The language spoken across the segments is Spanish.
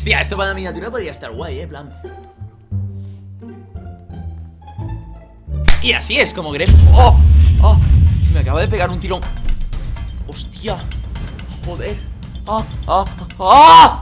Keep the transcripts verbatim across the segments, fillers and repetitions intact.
Hostia, esto para la miniatura podría estar guay, eh, plan. Y así es como Gref. ¡Oh! ¡Oh! Me acabo de pegar un tirón. ¡Hostia! Joder. ¡Ah! ¡Ah! ¡Ah!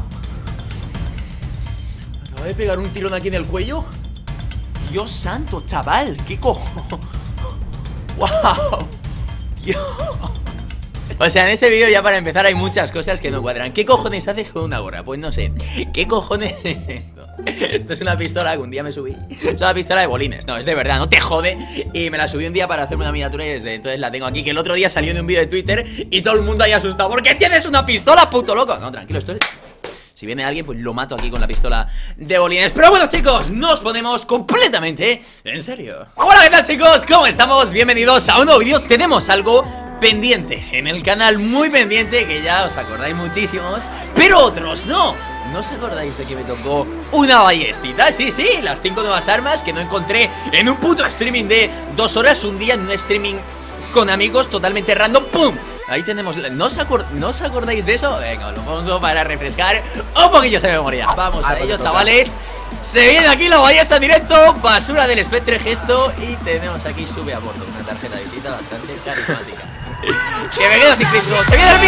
Me acabo de pegar un tirón aquí en el cuello. Dios santo, chaval. ¿Qué cojo? ¡Wow! Dios. O sea, en este vídeo ya para empezar hay muchas cosas que no cuadran. ¿Qué cojones haces con una gorra? Pues no sé. ¿Qué cojones es esto? Esto es una pistola que un día me subí. Es una pistola de bolines. No, es de verdad, no te jode. Y me la subí un día para hacerme una miniatura y desde entonces la tengo aquí. Que el otro día salió en un vídeo de Twitter y todo el mundo ahí asustado. ¿Por qué tienes una pistola, puto loco? No, tranquilo, esto es... Si viene alguien, pues lo mato aquí con la pistola de bolines. Pero bueno, chicos, nos ponemos completamente en serio. Hola, ¿qué tal, chicos? ¿Cómo estamos? Bienvenidos a un nuevo vídeo. Tenemos algo pendiente en el canal, muy pendiente, que ya os acordáis muchísimos, pero otros no. ¿No os acordáis de que me tocó una ballestita? Sí, sí, las cinco nuevas armas que no encontré en un puto streaming de dos horas un día, en un streaming con amigos totalmente random. ¡Pum! Ahí tenemos, ¿no os, acord ¿no os acordáis de eso? Venga, os lo pongo para refrescar un poquillo esa memoria. Vamos a ello, chavales. Se viene aquí la ballesta en directo, basura del Spectre Gesto. Y tenemos aquí, sube a bordo, una tarjeta de visita bastante carismática. Bienvenidos y críticos, se viene el amigo.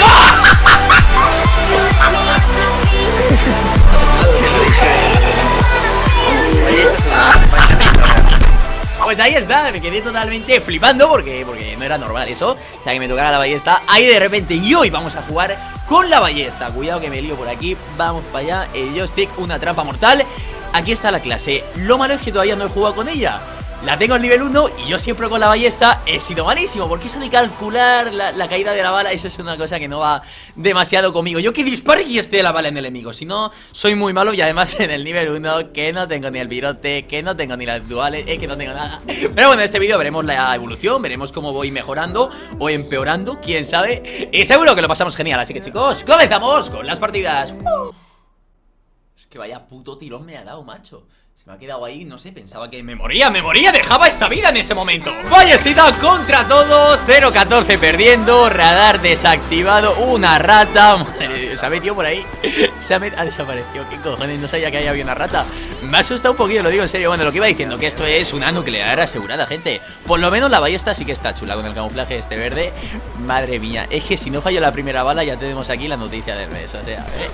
Pues ahí está, me quedé totalmente flipando porque, porque no era normal eso. O sea, que me tocara la ballesta ahí de repente. Y hoy vamos a jugar con la ballesta. Cuidado que me lío por aquí. Vamos para allá, el joystick, una trampa mortal. Aquí está la clase. Lo malo es que todavía no he jugado con ella. La tengo en nivel uno y yo siempre con la ballesta he sido malísimo. Porque eso de calcular la, la caída de la bala, eso es una cosa que no va demasiado conmigo. Yo que dispare y esté la bala en el enemigo. Si no, soy muy malo y además en el nivel uno que no tengo ni el virote, que no tengo ni las duales, es que no tengo nada. Pero bueno, en este vídeo veremos la evolución, veremos cómo voy mejorando o empeorando, quién sabe. Y seguro que lo pasamos genial, así que chicos, comenzamos con las partidas. Es que vaya puto tirón me ha dado, macho. Me ha quedado ahí, no sé, pensaba que me moría, me moría, dejaba esta vida en ese momento. Ballestita contra todos, cero catorce perdiendo, radar desactivado, una rata. Madre, se ha metido por ahí, se ha, ha desaparecido, qué cojones, no sabía que ahí había una rata. Me ha asustado un poquito, lo digo en serio. Bueno, lo que iba diciendo, que esto es una nuclear asegurada, gente. Por lo menos la ballesta sí que está chula con el camuflaje este verde. Madre mía, es que si no fallo la primera bala ya tenemos aquí la noticia del mes, o sea, ¿eh?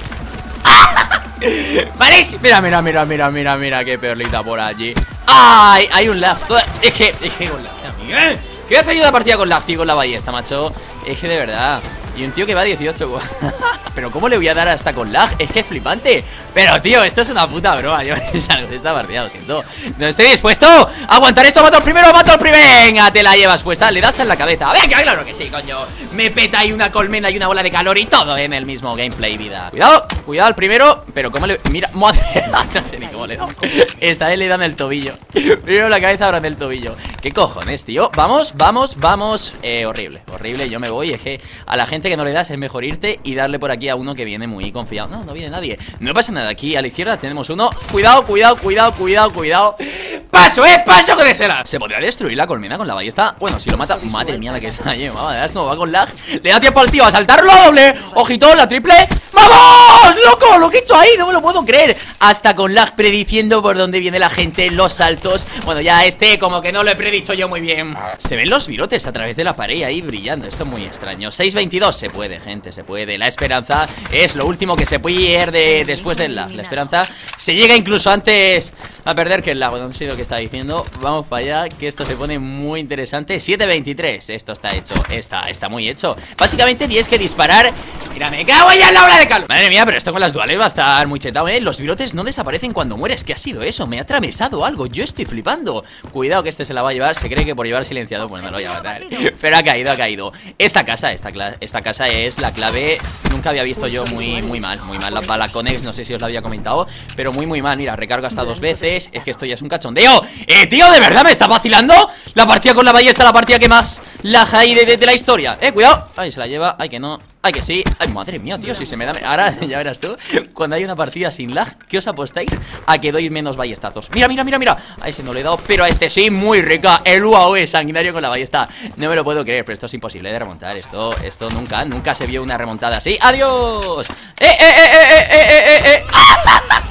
Vale, mira, mira, mira, mira, mira, mira, qué perlita por allí. ¡Ay! Hay un lag. Es que, es que con lag, amiga. ¿Qué hace yo la partida con lag, tío, con la ballesta, macho? Es que de verdad. Y un tío que va a dieciocho. Pero ¿cómo le voy a dar hasta con lag? Es que es flipante. Pero tío, esto es una puta broma. Yo me salgo de esta partida, lo siento. No estoy dispuesto a aguantar esto. Mato al primero, mato al primero. Venga, te la llevas puesta, le das hasta en la cabeza. Venga, claro que sí, coño. Me peta ahí una colmena y una bola de calor y todo en el mismo gameplay, vida. Cuidado, cuidado al primero. Pero cómo le... Mira, madre. No sé ni cómo le da. Esta vez le dan el tobillo. Primero la cabeza, ahora en el tobillo. ¿Qué cojones, tío? Vamos, vamos, vamos. Eh, horrible, horrible, yo me voy. Es que a la gente que no le das es mejor irte y darle por aquí a uno que viene muy confiado. No, no viene nadie. No pasa nada, aquí a la izquierda tenemos uno. Cuidado, cuidado, cuidado, cuidado, cuidado. Paso, eh, paso con este lag. ¿Se podría destruir la colmena con la ballesta? Bueno, si lo mata, madre mía la que se ha llevado. A ver cómo va con lag. Le da tiempo al tío a saltarlo a doble. Ojito, la triple. ¡Vamos! ¡Loco! Lo que he hecho ahí, no me lo puedo creer. Hasta con lag prediciendo por dónde viene la gente, los saltos. Bueno, ya este como que no lo he predicho yo muy bien. Se ven los virotes a través de la pared ahí brillando. Esto es muy extraño. seis veintidós, se puede, gente, se puede. La esperanza es lo último que se pierde después del lag. La esperanza se llega incluso antes a perder que el lag. No sé lo que está diciendo. Vamos para allá, que esto se pone muy interesante. siete veintitrés, esto está hecho. Está, está muy hecho. Básicamente tienes que disparar. Mira, me cago ya en la hora de calor. Madre mía, pero esto con las duales va a estar muy chetado, ¿eh? Los virotes no desaparecen cuando mueres. ¿Qué ha sido eso? Me ha atravesado algo. Yo estoy flipando. Cuidado que este se la va a llevar. Se cree que por llevar silenciado, pues no lo voy a matar. Pero ha caído, ha caído. Esta casa, esta, esta casa es la clave. Nunca había visto yo muy, muy mal. Muy mal la bala Conex, no sé si os lo había comentado. Pero muy, muy mal. Mira, recargo hasta dos veces. Es que esto ya es un cachondeo. Eh, tío, ¿de verdad me está vacilando? La partida con la ballesta, la partida que más la high de, de, de la historia. Eh, cuidado. Ay, se la lleva. Ay, que no. Ay, que sí. Ay, madre mía, tío, si se me da... Ahora, ya verás tú, cuando hay una partida sin lag, ¿qué os apostáis? A que doy menos ballestazos. Mira, mira, mira, mira. A ese no le he dado, pero a este sí, muy rica. El U A O E sanguinario con la ballesta. No me lo puedo creer, pero esto es imposible de remontar. Esto, esto nunca, nunca se vio una remontada así. ¡Adiós! ¡Eh, eh, eh, eh, eh, eh, eh, eh!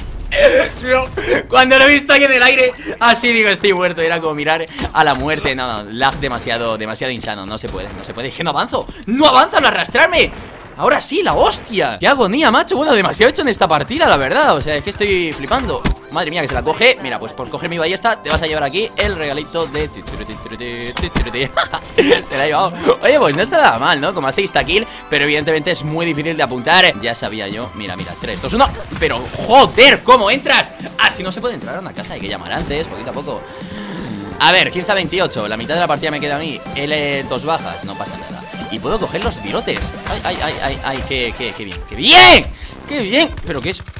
Cuando lo he visto ahí en el aire, así digo, estoy muerto. Era como mirar a la muerte. No, no, lag demasiado, demasiado insano. No se puede, no se puede. Es que no avanzo. No avanzo al arrastrarme. Ahora sí, la hostia. Qué agonía, macho. Bueno, demasiado hecho en esta partida, la verdad. O sea, es que estoy flipando. Madre mía, que se la coge. Mira, pues por coger mi ballesta te vas a llevar aquí el regalito de... Se la ha llevado. Oye, pues no está nada mal, ¿no? Como hace insta-kill, pero evidentemente es muy difícil de apuntar. Ya sabía yo. Mira, mira, tres, dos, uno. Pero, joder, ¿cómo entras? Ah, si no se puede entrar a una casa, hay que llamar antes, poquito a poco. A ver, quince a veintiocho. La mitad de la partida me queda a mí. L dos bajas, no pasa nada. Y puedo coger los virotes. Ay, ay, ay, ay, ay, qué, qué, qué bien, qué bien, qué bien. Pero qué es...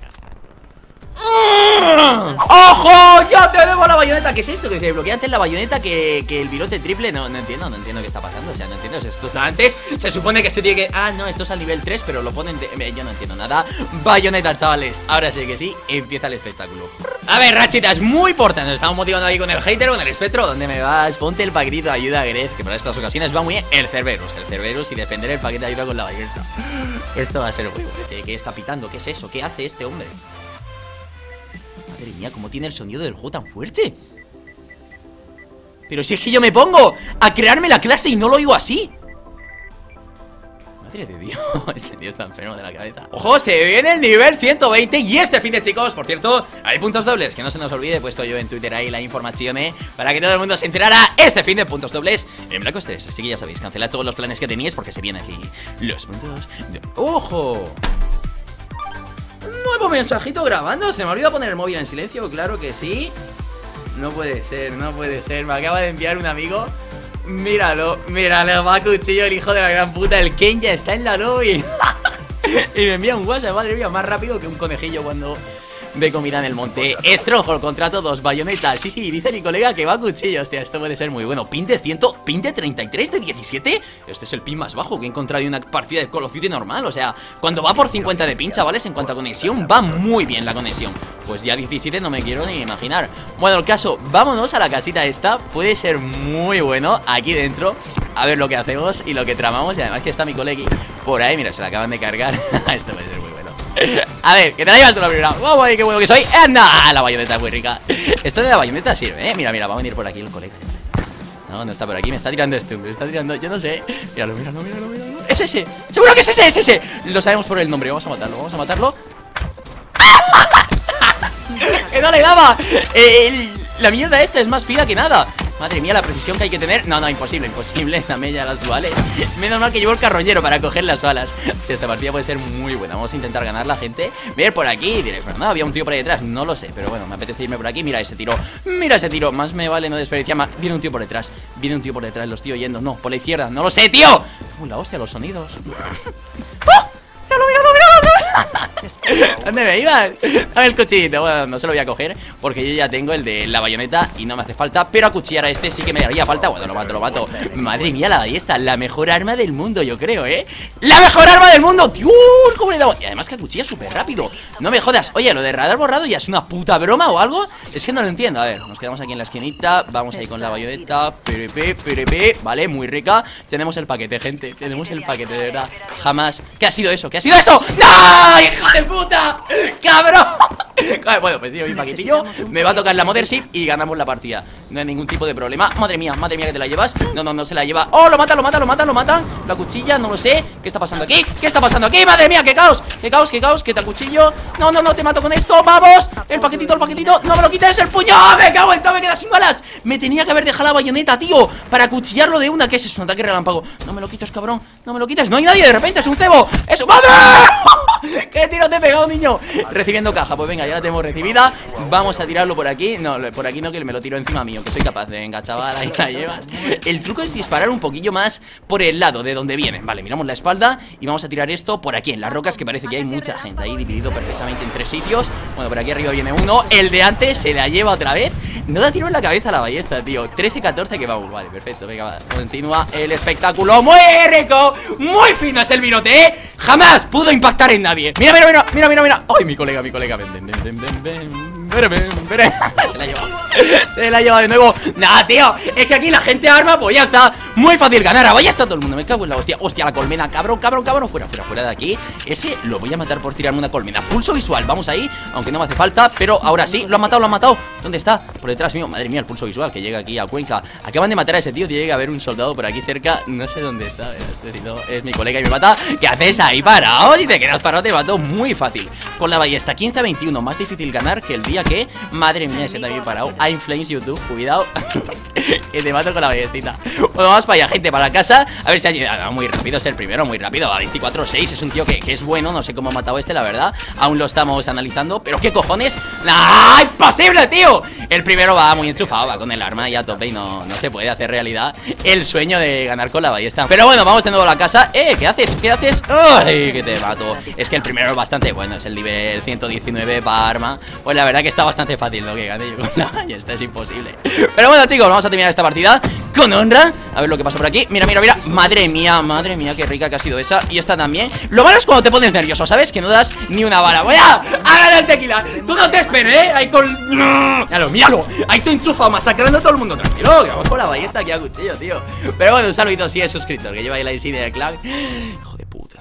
¡Ojo! ¡Ya te debo la bayoneta! ¿Qué es esto? Que se bloquea antes la bayoneta que, que el virote triple. No, no entiendo, no entiendo qué está pasando. O sea, no entiendo. Esto está antes. Se supone que se tiene que... Ah, no, esto es al nivel tres, pero lo ponen de... Yo no entiendo nada. Bayoneta, chavales. Ahora sí que sí, empieza el espectáculo. A ver, rachitas, muy importante. Nos estamos motivando ahí con el hater, con el espectro. ¿Dónde me vas? Ponte el paquetito de ayuda, Grez, que para estas ocasiones va muy bien. El Cerberus, el Cerberus y defender el paquete de ayuda con la bayoneta. Esto va a ser muy bueno. ¿Qué está pitando? ¿Qué es eso? ¿Qué hace este hombre? Madre mía, ¿cómo tiene el sonido del juego tan fuerte? Pero si es que yo me pongo a crearme la clase y no lo oigo así. Madre de Dios, este tío está enfermo de la cabeza. Ojo, se viene el nivel ciento veinte. Y este fin de, chicos, por cierto, hay puntos dobles. Que no se nos olvide, he puesto yo en Twitter ahí la información, ¿eh? Para que todo el mundo se enterara. Este fin de puntos dobles en Black Ops tres. Así que ya sabéis, cancelad todos los planes que teníais, porque se vienen aquí los puntos de... ¡Ojo! Nuevo mensajito grabando. Se me ha olvidado poner el móvil en silencio. Claro que sí. No puede ser, no puede ser. Me acaba de enviar un amigo. Míralo, míralo, va a cuchillo el hijo de la gran puta. El Ken ya está en la lobby. Y me envía un WhatsApp, madre mía, más rápido que un conejillo cuando ve comida en el monte. Stronghold, contrato dos, bayonetas. Sí, sí, dice mi colega que va a cuchillo. Hostia, esto puede ser muy bueno. Pin de cien, pin de treinta y tres de diecisiete. Este es el pin más bajo que he encontrado en una partida de Call of Duty normal. O sea, cuando va por cincuenta de pin, chavales, en cuanto a conexión, va muy bien la conexión. Pues ya diecisiete no me quiero ni imaginar. Bueno, el caso, vámonos a la casita esta. Puede ser muy bueno aquí dentro. A ver lo que hacemos y lo que tramamos. Y además que está mi colegui por ahí. Mira, se la acaban de cargar. Esto puede ser muy bueno. A ver, que te la llevas tú la primera. Vamos a ver qué bueno que soy. ¡Anda! La bayoneta es muy rica. Esto de la bayoneta sirve, ¿eh? Mira, mira, va a venir por aquí el colega. No, no está por aquí. Me está tirando este. Me está tirando, yo no sé. Míralo, míralo, míralo, míralo. Es ese. Seguro que es ese, es ese. Lo sabemos por el nombre. Vamos a matarlo, vamos a matarlo. ¡Que no le daba! Eh, la mierda esta es más fina que nada. Madre mía, la precisión que hay que tener. No, no, imposible, imposible. Dame ya las duales. Menos mal que llevo el carroñero para coger las balas. Hostia, esta partida puede ser muy buena. Vamos a intentar ganarla, gente. Ver por aquí. Diré, pero no, había un tío por ahí detrás. No lo sé, pero bueno, me apetece irme por aquí. Mira ese tiro. Mira ese tiro. Más me vale no desperdiciar más. Viene un tío por detrás. Viene un tío por detrás. Lo estoy oyendo. No, por la izquierda. No lo sé, tío. Uy, la hostia, los sonidos. ¡Oh! ¡Míralo, míralo, míralo! ¿Dónde me ibas? Dame el cuchillito. Bueno, no se lo voy a coger porque yo ya tengo el de la bayoneta y no me hace falta. Pero acuchillar a este sí que me haría falta. Bueno, lo mato, lo mato. Madre mía, la ballesta, la mejor arma del mundo, yo creo, ¿eh? ¡La mejor arma del mundo! ¡Dios! ¿Cómo le he dado? Y además que acuchilla súper rápido. No me jodas. Oye, lo de radar borrado ya es una puta broma o algo. Es que no lo entiendo. A ver, nos quedamos aquí en la esquinita. Vamos ahí con la bayoneta. Perepe, perepe. Vale, muy rica. Tenemos el paquete, gente. Tenemos el paquete, de verdad. Jamás. ¿Qué ha sido eso? ¿Qué ha sido eso? ¡No! ¡Hijo de puta! ¡Cabrón! Bueno, pues tío, mi paquetillo. Me va a tocar la Mothership y ganamos la partida. No hay ningún tipo de problema. Madre mía, madre mía, que te la llevas. No, no, no se la lleva. ¡Oh, lo mata, lo mata, lo mata, lo mata! La cuchilla, no lo sé. ¿Qué está pasando aquí? ¿Qué está pasando aquí? ¡Madre mía, qué caos! ¡Qué caos, qué caos! ¡Que te cuchillo! No, no, no, te mato con esto. ¡Vamos! El paquetito, el paquetito. ¡No me lo quites! ¡El puño! ¡Me cago en todo! ¡Me queda sin balas! Me tenía que haber dejado la bayoneta, tío, para cuchillarlo de una. ¿Qué es eso? Un ataque relámpago. No me lo quites, cabrón. No me lo quites. No hay nadie. De repente es un cebo. ¡Eso! ¡Madre! ¡Qué tiro te he pegado, niño! Recibiendo caja, pues venga, ya la tenemos recibida. Vamos a tirarlo por aquí. No, por aquí no, que me lo tiro encima mío, que soy capaz de... Venga, chaval, ahí la llevas. El truco es disparar un poquillo más por el lado de donde vienen. Vale, miramos la espalda y vamos a tirar esto por aquí, en las rocas, que parece que hay mucha gente ahí dividido perfectamente en tres sitios. Bueno, por aquí arriba viene uno. El de antes se la lleva otra vez. No da tiro en la cabeza a la ballesta, tío. Trece catorce que vamos, vale, perfecto. Venga, va. Continúa el espectáculo. Muy rico, muy fino es el virote, ¿eh? Jamás pudo impactar en nadie. Mira, mira, mira, mira, mira, mira. Ay, mi colega, mi colega. Ven, ven, ven, ven, ven, ven. Ven, ven, ven. Se la ha llevado. Se la ha llevado de nuevo. Nah, tío, es que aquí la gente arma, pues ya está. Muy fácil ganar, ahora ya está todo el mundo. Me cago en la hostia, hostia, la colmena. Cabrón, cabrón, cabrón, fuera, fuera, fuera de aquí. Ese lo voy a matar por tirarme una colmena. Pulso visual, vamos ahí, aunque no me hace falta. Pero ahora sí, lo han matado, lo han matado. ¿Dónde está? Por detrás mío, madre mía, el pulso visual que llega aquí a Cuenca. Acaban de matar a ese tío, tiene que haber un soldado por aquí cerca. No sé dónde está, este si no es mi colega y me mata. ¿Qué haces ahí parado? Si te quedas parado te mato muy fácil. Con la ballesta, quince a veintiuno, más difícil ganar que el día que, madre mía, ese también parado. I'm Flames YouTube, cuidado. Que te mato con la ballestita. Bueno, vamos para allá, gente, para casa. A ver si ha llegado, muy rápido, es el primero, muy rápido. A veinticuatro seis, es un tío que, que es bueno. No sé cómo ha matado este, la verdad. Aún lo estamos analizando, pero ¿qué cojones? ¡Ah! ¡Imposible, tío! El primero va muy enchufado, va con el arma ya a tope y no, no se puede hacer realidad el sueño de ganar con la ballesta. Pero bueno, vamos de nuevo a la casa. ¡Eh! ¿Qué haces? ¿Qué haces? ¡Ay! Que te mato. Es que el primero es bastante bueno, es el nivel ciento diecinueve para arma. Pues la verdad que está bastante fácil, ¿no? Que gane yo con la ballesta, es imposible. Pero bueno, chicos, vamos a terminar esta partida con honra. A ver lo que pasa por aquí. Mira, mira, mira. Madre mía, madre mía, qué rica que ha sido esa. Y esta también. Lo malo es cuando te pones nervioso, ¿sabes? Que no das ni una bala. ¡Vaya! ¡Hágale el tequila! Tú no te esperes, ¿eh? Ahí con... Míralo, míralo. Ahí te enchufa masacrando a todo el mundo. Tranquilo, que vamos con la ballesta aquí a cuchillo, tío. Pero bueno, un saludito si es suscriptor, que lleva ahí la insignia del clan. Hijo de puta.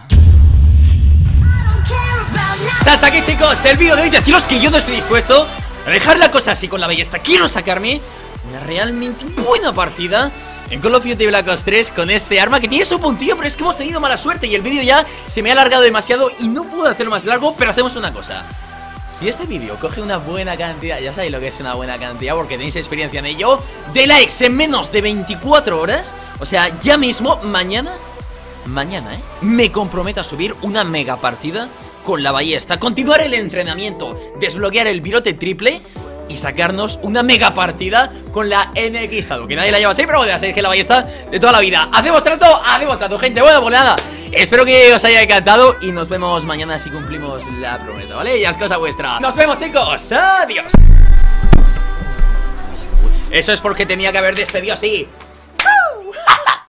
Hasta aquí, chicos, el vídeo de hoy. Deciros que yo no estoy dispuesto a dejar la cosa así con la ballesta. Quiero sacarme una realmente buena partida en Call of Duty Black Ops tres con este arma que tiene su puntillo, pero es que hemos tenido mala suerte y el vídeo ya se me ha alargado demasiado y no puedo hacerlo más largo. Pero hacemos una cosa: si este vídeo coge una buena cantidad, ya sabéis lo que es una buena cantidad porque tenéis experiencia en ello, de likes en menos de veinticuatro horas, o sea, ya mismo, mañana, mañana, eh, me comprometo a subir una mega partida con la ballesta, continuar el entrenamiento, desbloquear el virote triple y sacarnos una mega partida con la N X Shadow, que nadie la lleva así, pero bueno, sabéis que la ballesta de toda la vida. Hacemos trato, hacemos trato, gente. Bueno, pues nada, espero que os haya encantado y nos vemos mañana si cumplimos la promesa, ¿vale? Ya es cosa vuestra. Nos vemos, chicos. Adiós. Eso es porque tenía que haber despedido así.